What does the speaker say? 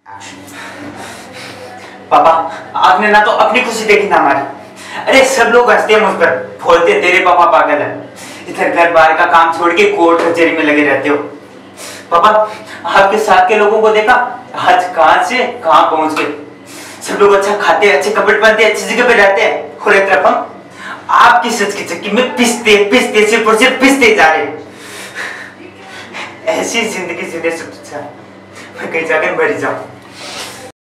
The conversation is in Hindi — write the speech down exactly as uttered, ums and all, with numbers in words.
पापा, आपने ना तो अपनी खुशी देखी ना हमारी। अरे सब लोग हंसते हैं मुझ पर, बोलते तेरे पापा पागल है, इधर घर बाहर का काम छोड़ के कोर्ट कचहरी में लगे रहते हो। पापा, आपके साथ के लोगों को देखा, आज कहां से कहां पहुंच गए। सब लोग अच्छा खाते, अच्छे कपड़े पहनते, अच्छी जगह पे रहते हैं, और एक तरफ हम आपकी सच की चक्की में पिसते पिसते सिर्फ और सिर्फ पिसते जा रहे। ऐसी जिंदगी जीने से अच्छा मैं कहीं जाकर मर जाऊं।